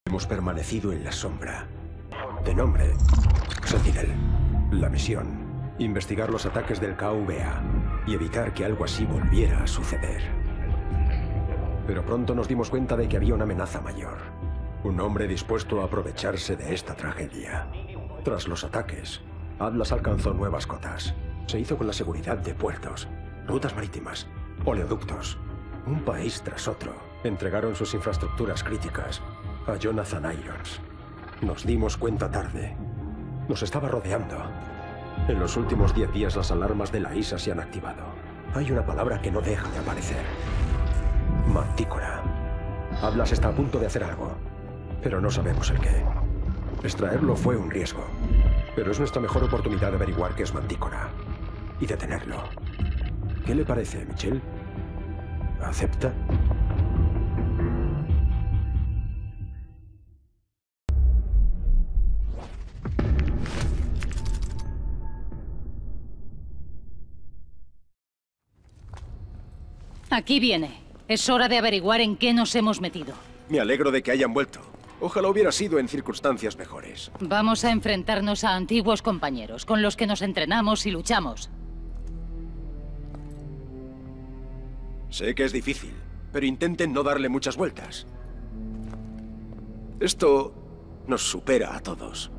Hemos permanecido en la sombra. De nombre, Sentinel. La misión, investigar los ataques del KVA y evitar que algo así volviera a suceder. Pero pronto nos dimos cuenta de que había una amenaza mayor. Un hombre dispuesto a aprovecharse de esta tragedia. Tras los ataques, Atlas alcanzó nuevas cotas. Se hizo con la seguridad de puertos, rutas marítimas, oleoductos. Un país tras otro entregaron sus infraestructuras críticas a Jonathan Irons. Nos dimos cuenta tarde. Nos estaba rodeando. En los últimos 10 días las alarmas de la ISA se han activado. Hay una palabra que no deja de aparecer. Mantícora. Atlas está a punto de hacer algo, pero no sabemos el qué. Extraerlo fue un riesgo, pero es nuestra mejor oportunidad de averiguar qué es Mantícora y detenerlo. ¿Qué le parece, Michelle? ¿Acepta? Aquí viene. Es hora de averiguar en qué nos hemos metido. Me alegro de que hayan vuelto. Ojalá hubiera sido en circunstancias mejores. Vamos a enfrentarnos a antiguos compañeros, con los que nos entrenamos y luchamos. Sé que es difícil, pero intenten no darle muchas vueltas. Esto nos supera a todos.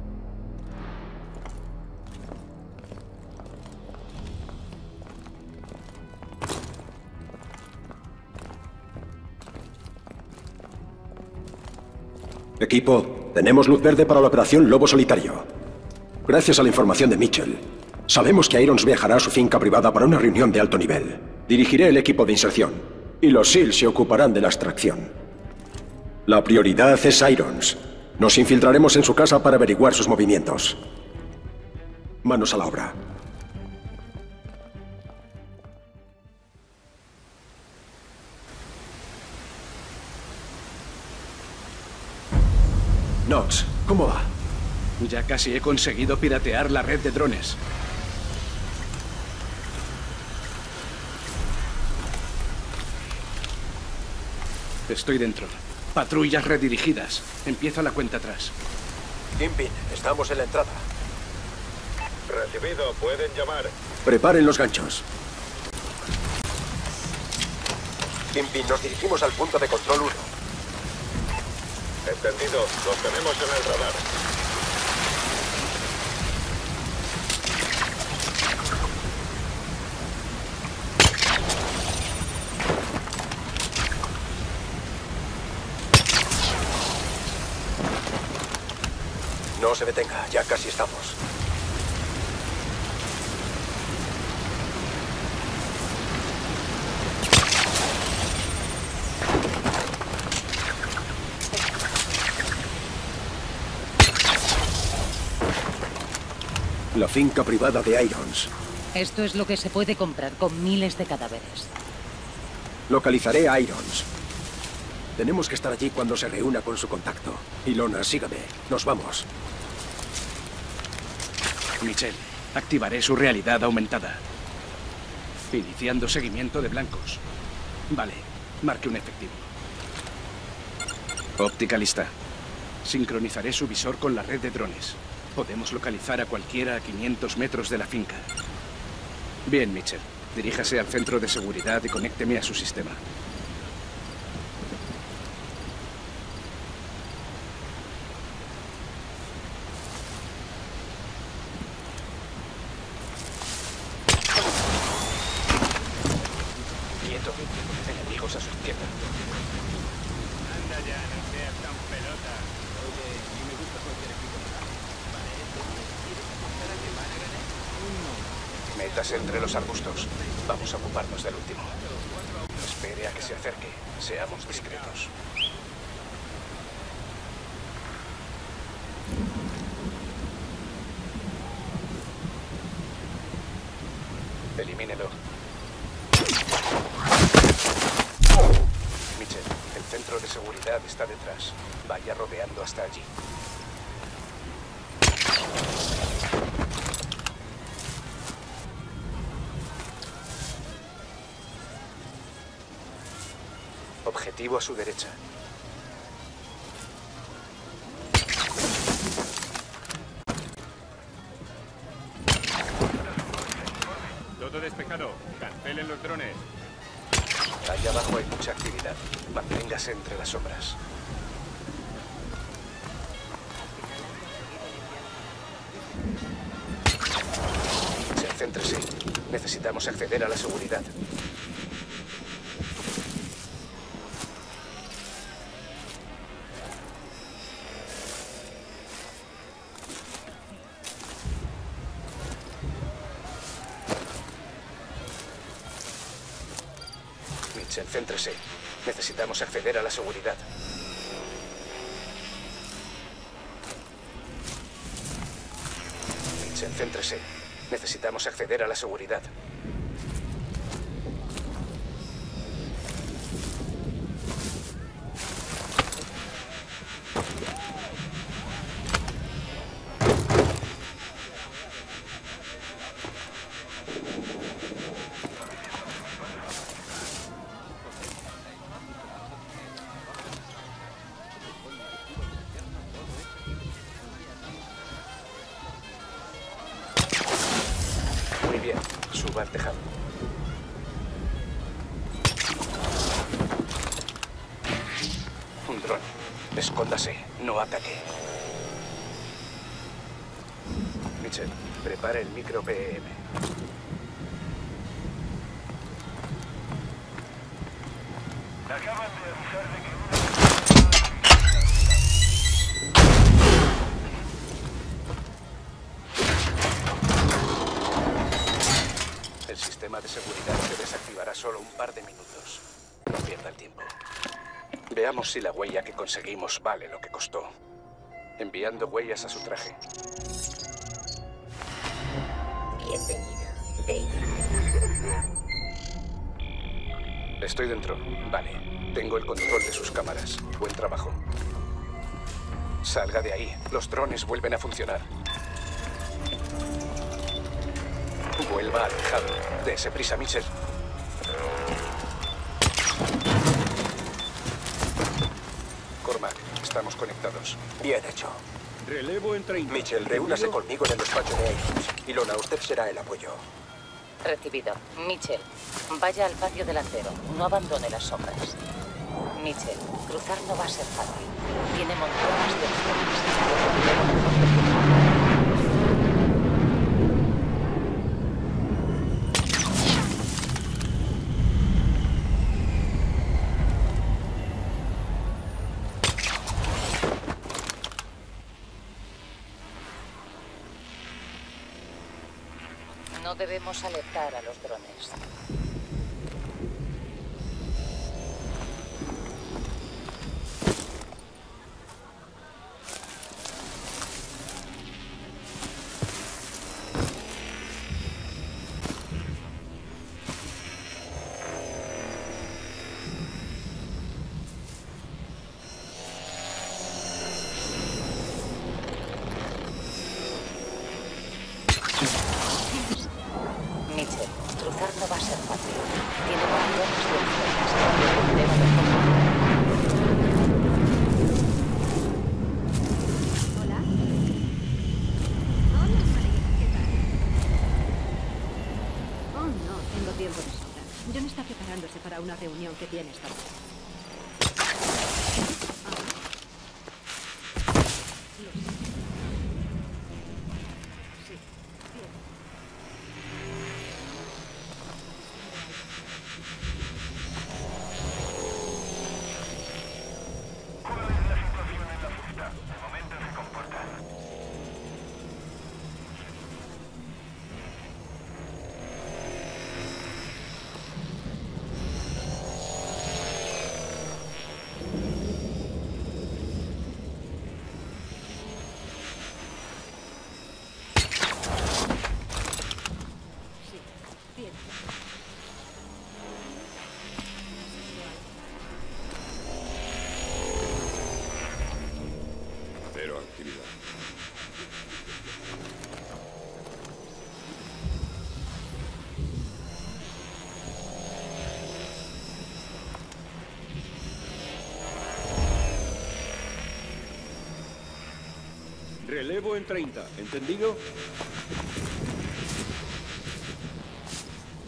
Equipo, tenemos luz verde para la operación Lobo Solitario. Gracias a la información de Mitchell, sabemos que Irons viajará a su finca privada para una reunión de alto nivel. Dirigiré el equipo de inserción, y los SEAL se ocuparán de la extracción. La prioridad es Irons. Nos infiltraremos en su casa para averiguar sus movimientos. Manos a la obra. Knox, ¿cómo va? Ya casi he conseguido piratear la red de drones. Estoy dentro. Patrullas redirigidas. Empieza la cuenta atrás. Kingpin, estamos en la entrada. Recibido, pueden llamar. Preparen los ganchos. Kingpin, nos dirigimos al punto de control 1. Entendido, los tenemos en el radar. No se detenga, ya casi estamos. La finca privada de Irons. Esto es lo que se puede comprar con miles de cadáveres. Localizaré a Irons. Tenemos que estar allí cuando se reúna con su contacto. Ilona, sígame. Nos vamos. Michelle, activaré su realidad aumentada. Iniciando seguimiento de blancos. Vale, marque un efectivo. Óptica lista. Sincronizaré su visor con la red de drones. Podemos localizar a cualquiera a 500 metros de la finca. Bien, Mitchell. Diríjase al centro de seguridad y conécteme a su sistema. Quieto. Enemigos a su izquierda. Anda ya, no seas tan pelota. Oye, y me gusta cualquier equipo. Métase entre los arbustos. Vamos a ocuparnos del último. Espere a que se acerque. Seamos discretos. Elimínelo. Mitchell, el centro de seguridad está detrás. Vaya rodeando hasta allí. Objetivo a su derecha. despejado. Cancelen los drones. Allá abajo hay mucha actividad. Manténgase entre las sombras. Céntrese. Necesitamos acceder a la seguridad. Mitchell, céntrese. Necesitamos acceder a la seguridad. Mitchell, céntrese. Necesitamos acceder a la seguridad. Suba al tejado. Un dron. Escóndase. No ataque. Mitchell, prepare el micro PEM. Acaban de avisar de que El sistema de seguridad se desactivará solo un par de minutos. No pierda el tiempo. Veamos si la huella que conseguimos vale lo que costó. Enviando huellas a su traje. Estoy dentro. Vale. Tengo el control de sus cámaras. Buen trabajo. Salga de ahí. Los drones vuelven a funcionar. Vuelva al tejado. Dese prisa, Mitchell. Cormac, estamos conectados. Bien hecho. relevo en 30. Mitchell, reúnase conmigo en el despacho de Ames. Ilona, usted será el apoyo. Recibido. Mitchell, vaya al patio delantero. No abandone las sombras. Mitchell, cruzar no va a ser fácil. Tiene montones de opciones. No debemos alertar a los drones. Mitchell, cruzar no va a ser fácil. Tiene montones de opciones. Debe de Hola. Hola, María. ¿Qué tal? Oh, no, tengo tiempo de sobra. John está preparándose para una reunión que tiene esta noche. Cero actividad. Relevo en 30. ¿Entendido?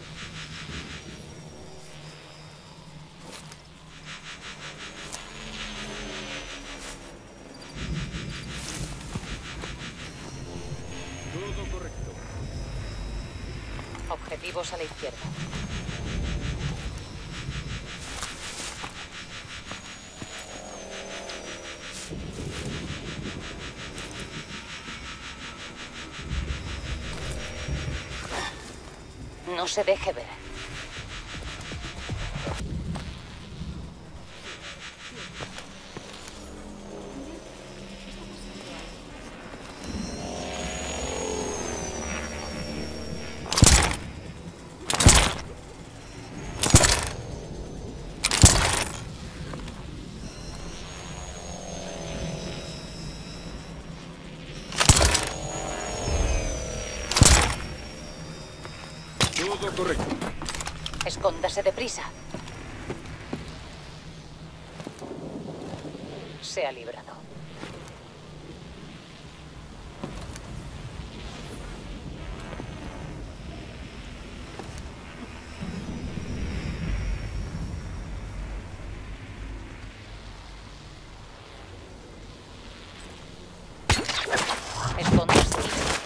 Objetivos a la izquierda. No se deje ver. Todo correcto. Escóndase deprisa. Se ha librado. Escóndase.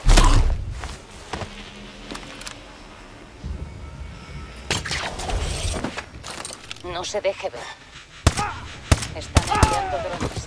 No se deje ver. Están enviando drones.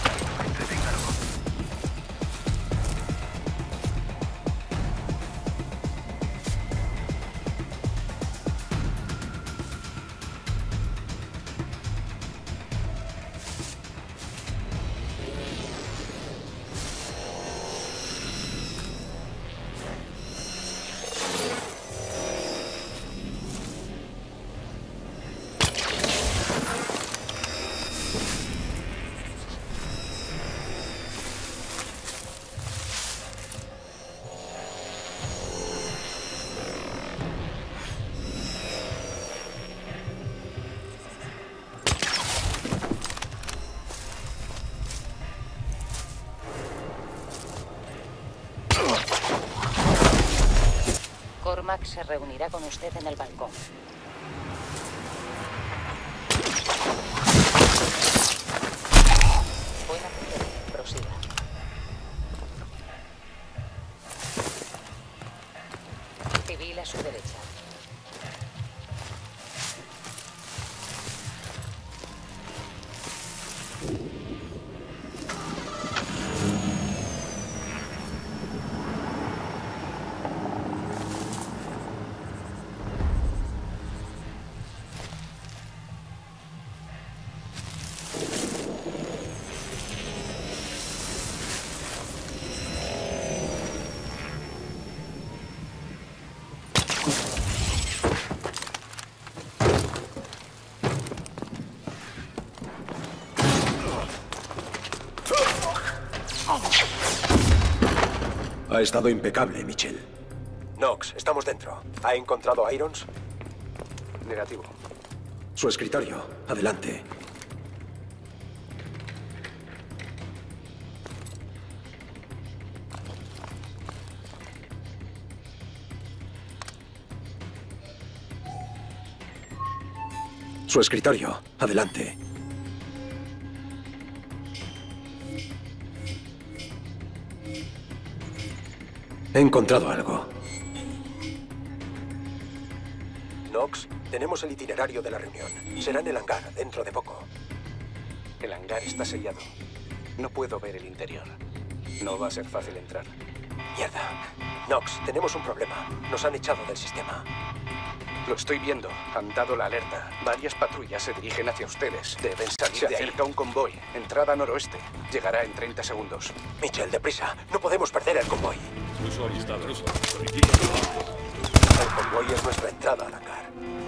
Cormac se reunirá con usted en el balcón. Buena puntería. Prosiga. Civil a su derecha. Ha estado impecable, Mitchell. Knox, estamos dentro. ¿Ha encontrado a Irons? Negativo. Su escritorio. Adelante. Su escritorio. Adelante. He encontrado algo. Knox, tenemos el itinerario de la reunión. Será en el hangar, dentro de poco. El hangar está sellado. No puedo ver el interior. No va a ser fácil entrar. Mierda. Knox, tenemos un problema. Nos han echado del sistema. Lo estoy viendo. Han dado la alerta. Varias patrullas se dirigen hacia ustedes. Deben salir de ahí. Se acerca un convoy. Entrada noroeste. Llegará en 30 segundos. Mitchell, deprisa. No podemos perder el convoy. Uso avistado. El convoy es nuestra entrada al hangar.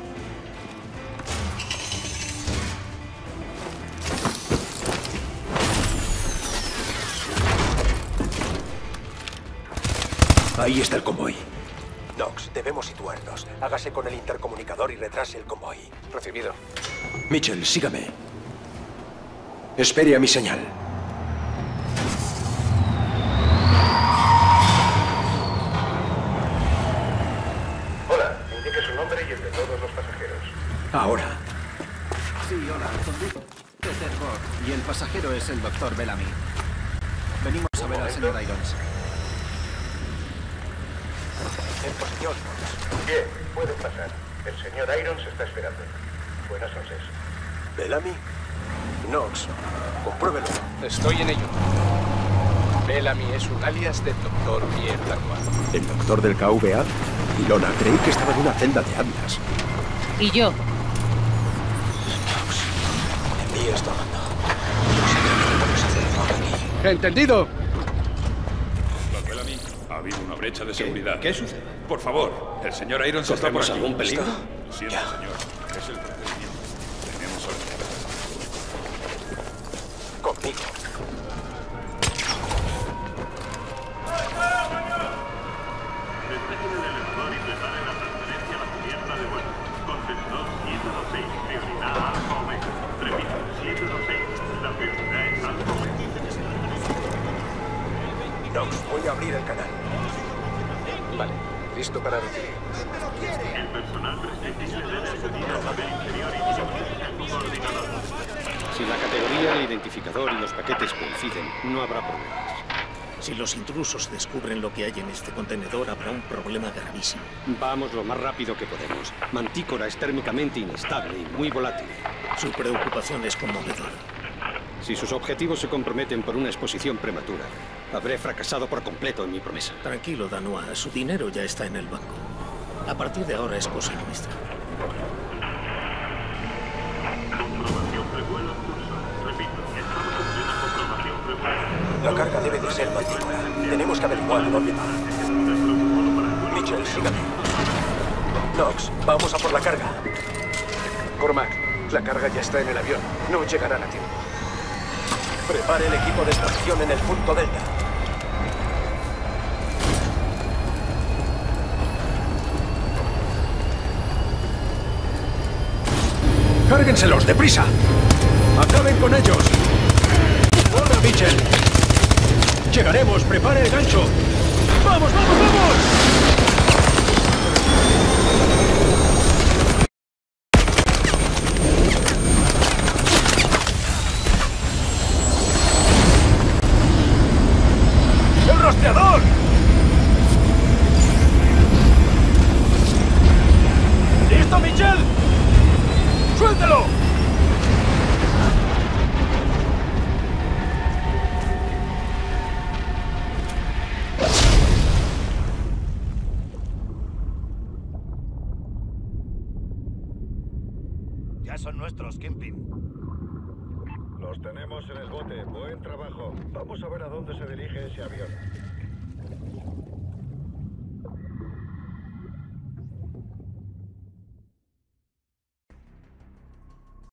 Ahí está el convoy. Knox, debemos situarnos. Hágase con el intercomunicador y retrase el convoy. Recibido. Mitchell, sígame. Espere a mi señal. Hola, indique su nombre y el de todos los pasajeros. Ahora. Sí, hola, conductor Peter Borg, y el pasajero es el Dr. Bellamy. Venimos a ver al señor Irons. En posición. Bien, pueden pasar. El señor Irons está esperando. Buenas noches. ¿Bellamy? Knox, compruébelo. Estoy en ello. Bellamy es un alias del Dr. Pierre Lacroix. ¿El doctor del KVA? Ilona, creí que estaba en una celda de Atlas. ¿Y yo? Envíe esto a Amanda. No sé qué podemos hacer aquí. ¡Entendido! Lord Bellamy, ha habido una brecha de seguridad. ¿Qué sucede? Por favor, el señor Irons está por ¿Corremos aquí. algún peligro? Lo siento, señor. Es el procedimiento. Tenemos orden. Conmigo. Despejen el elevador y preparen la transferencia a la cubierta de vuelo. Contenedor 726, prioridad Alfa Omega. Repito, 726, la prioridad es Alfa Omega. Knox, voy a abrir el canal. Vale, listo para recibir. El personal prescindible debe acudir al papel interior y comunicarse con su coordinador. Si la categoría, el identificador y los paquetes coinciden, no habrá problemas. Si los intrusos descubren lo que hay en este contenedor, habrá un problema gravísimo. Vamos lo más rápido que podemos. Mantícora es térmicamente inestable y muy volátil. Su preocupación es conmovedora. Si sus objetivos se comprometen por una exposición prematura, habré fracasado por completo en mi promesa. Tranquilo, Danois. Su dinero ya está en el banco. A partir de ahora es cosa nuestra. Comprobación prevuelo en curso. Repito, estamos en plena comprobación prevuelo. La carga debe de ser Mantícora. Tenemos que averiguar dónde va. Mitchell, sígame. Knox, vamos a por la carga. Cormac, la carga ya está en el avión. No llegarán a tiempo. Prepare el equipo de extracción en el punto Delta. ¡Cárguenselos, deprisa! ¡Acaben con ellos! ¡Hola, Mitchell! ¡Llegaremos! ¡Prepare el gancho! ¡Vamos, vamos, vamos! ¡El rastreador! ¿Listo, Mitchell? ¡Suéltelo! Ya son nuestros, Kingpin. Los tenemos en el bote. Buen trabajo. Vamos a ver a dónde se dirige ese avión.